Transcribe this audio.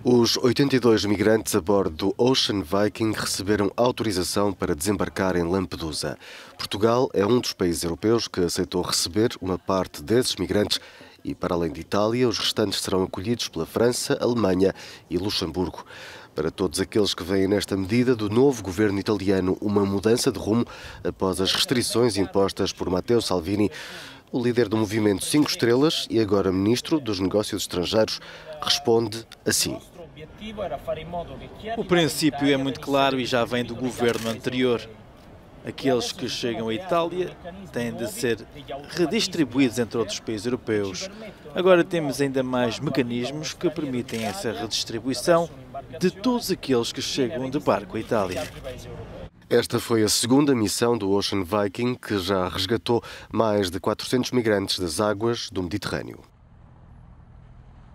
Os 82 migrantes a bordo do Ocean Viking receberam autorização para desembarcar em Lampedusa. Portugal é um dos países europeus que aceitou receber uma parte desses migrantes e, para além de Itália, os restantes serão acolhidos pela França, Alemanha e Luxemburgo. Para todos aqueles que veem nesta medida do novo governo italiano uma mudança de rumo após as restrições impostas por Matteo Salvini, o líder do movimento 5 Estrelas e agora ministro dos Negócios Estrangeiros responde assim. O princípio é muito claro e já vem do governo anterior. Aqueles que chegam à Itália têm de ser redistribuídos entre outros países europeus. Agora temos ainda mais mecanismos que permitem essa redistribuição de todos aqueles que chegam de barco à Itália. Esta foi a segunda missão do Ocean Viking, que já resgatou mais de 400 migrantes das águas do Mediterrâneo.